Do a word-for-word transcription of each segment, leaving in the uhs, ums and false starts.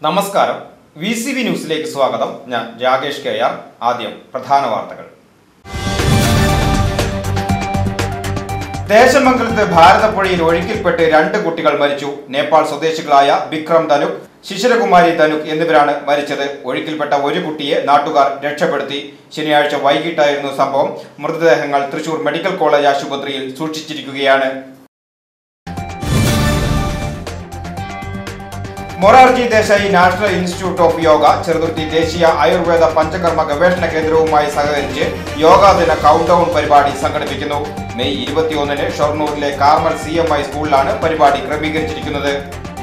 നമസ്കാരം. V C B ന്യൂസിലേക്ക് സ്വാഗതം. ഞാൻ രാകേഷ് കെ ആർ. ആദ്യം പ്രധാന വാർത്തകൾ. ദേശമംഗലത്ത് ഭാരതപ്പുഴയിൽ ഒഴുക്കിൽപ്പെട്ട് രണ്ട് കുട്ടികൾ മരിച്ചു. നേപ്പാൾ സ്വദേശികളായ വിക്രം ധനുക്, ശിശിരകുമാരി ധനുക് എന്നിവരാണ് മരിച്ചത്. ഒഴുക്കിൽപ്പെട്ട ഒരു കുട്ടിയെ നാട്ടുകാർ രക്ഷപ്പെടുത്തി. ശനിയാഴ്ച വൈകിട്ടായിരുന്നു സംഭവം. മൃതദേഹങ്ങൾ തൃശൂർ മെഡിക്കൽ കോളേജ് ആശുപത്രിയിൽ സൂക്ഷിച്ചിരിക്കുകയാണ്. Morarji Desai national institute of yoga Cheruthuruthy ദേശീയ ആയുർവേദ പഞ്ചകർമ്മ ഗവേഷണ കേന്ദ്രവുമായി സഹകരിച്ച് യോഗാ ദിന കൗണ്ട് ഡൗൺ പരിപാടി സംഘടിപ്പിക്കുന്നു. മെയ് ഇരുപത്തിയൊന്നിന് ഷൊർണൂരിലെ കാർമൽ സി എം ഐ സ്കൂളിലാണ് പരിപാടി ക്രമീകരിച്ചിരിക്കുന്നത്.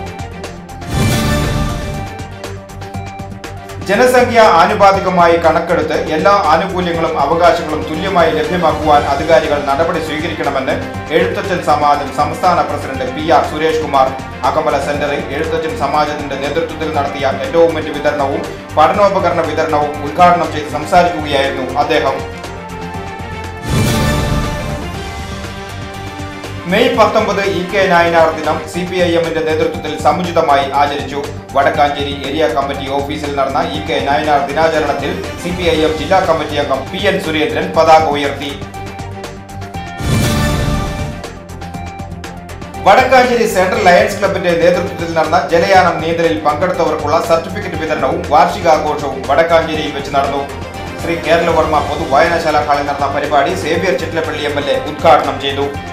ജനസംഖ്യ ആനുപാതികമായി കണക്കെടുത്ത് എല്ലാ ആനുകൂല്യങ്ങളും അവകാശങ്ങളും തുല്യമായി ലഭ്യമാക്കുവാൻ അധികാരികൾ നടപടി സ്വീകരിക്കണമെന്ന് എഴുത്തച്ഛൻ സമാജം സംസ്ഥാന president P R Suresh Kumar Akamala സെന്ററിൽ എഴുത്തച്ഛൻ സമാജത്തിന്റെ നേതൃത്വത്തിൽ നടത്തിയ എൻഡോവ്മെന്റ് വിതരണവും പഠനോപകരണ വിതരണവും ഉദ്ഘാടനം ചെയ്ത് സംസാരിക്കുകയായിരുന്നു അദ്ദേഹം. മെയ് പത്തൊമ്പത് ഇ കെ നായനാർ ദിനം സി പി ഐ എമ്മിന്റെ നേതൃത്വത്തിൽ സമുചിതമായി ആചരിച്ചു. വടക്കാഞ്ചേരി ഏരിയ കമ്മിറ്റി ഓഫീസിൽ നടന്ന ഇ കെ നായനാർ ദിനാചരണത്തിൽ സി പി ഐ എം ജില്ലാ കമ്മിറ്റി അംഗം പി എൻ സുരേന്ദ്രൻ പതാക ഉയർത്തി. വടക്കാഞ്ചേരി സെൻട്രൽ ലയൺസ് ക്ലബിന്റെ നേതൃത്വത്തിൽ നടന്ന ജലയാനം നീന്തലിൽ പങ്കെടുത്തവർക്കുള്ള സർട്ടിഫിക്കറ്റ് വിതരണവും വാർഷികാഘോഷവും വടക്കാഞ്ചേരിയിൽ വെച്ച് നടന്നു. ശ്രീ കേരളവർമ്മ പൊതു വായനശാല ഹാളിൽ നടന്ന പരിപാടി Xavier Chittilappilly M L A ഉദ്ഘാടനം ചെയ്തു.